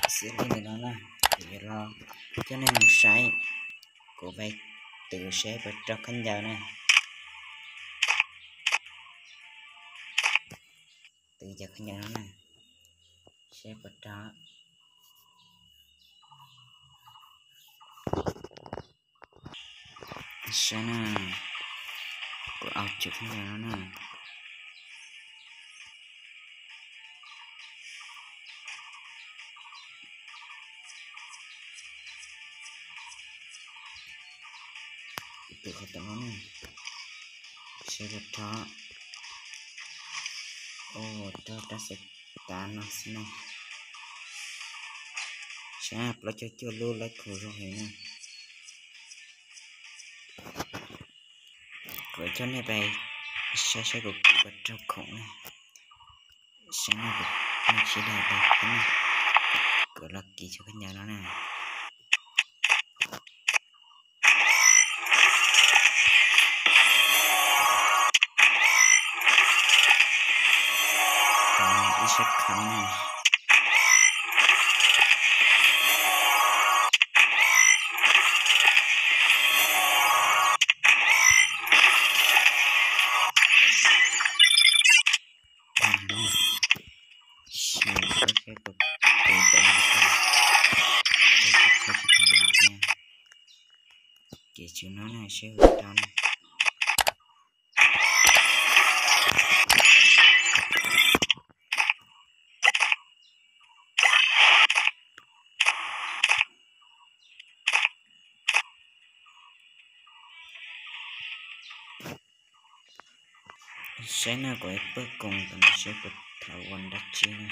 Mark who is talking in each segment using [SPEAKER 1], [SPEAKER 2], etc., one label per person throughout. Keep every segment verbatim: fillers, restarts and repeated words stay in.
[SPEAKER 1] xử lý này nó là thì lo cho nên một sai của vậy tự sẽ bật cho khán giả này từ giờ khán giả nó này sẽ bật cho sẽ nè của áo chụp khán giả nó nè từ khán giả nó nè sẽ bật cho ô cho ta sẽ ta nó sẽ này sẽ nó cho cho luôn lấy khổ rồi nè với cho này bài sẽ sẽ được bật cho khủng này sẽ nó được nó chỉ là bài cái này cửa là kỳ cho khán giả đó nè còn đi sẽ khẳng này chị chữ nó này sẽ hữu tâm sẽ là của bước cùng và nó sẽ bật thảo quần đặc chi này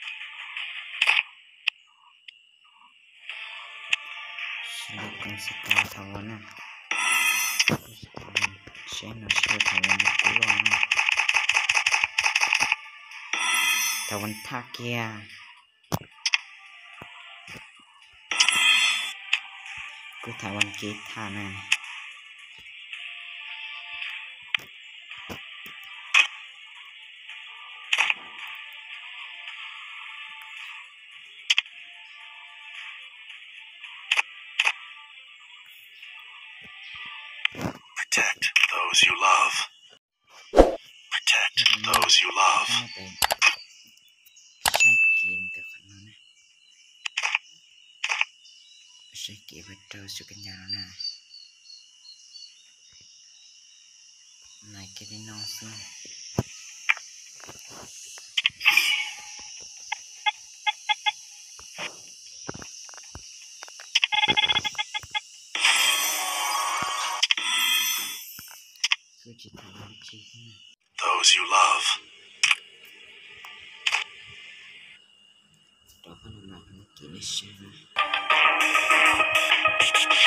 [SPEAKER 1] sẽ là con sẽ cao thảo quần này sẽ nó sẽ thảo quần một cú rồi này thảo quần thác kia cứ thảo quần kia thả này
[SPEAKER 2] Protect those you love. Protect those you love.
[SPEAKER 1] sai kiến từ khẩn nó này sai kiến với trâu sự căn nhà nó nè này cái đi nó xuống
[SPEAKER 2] Those you love.
[SPEAKER 1] Đó là một kỹ năng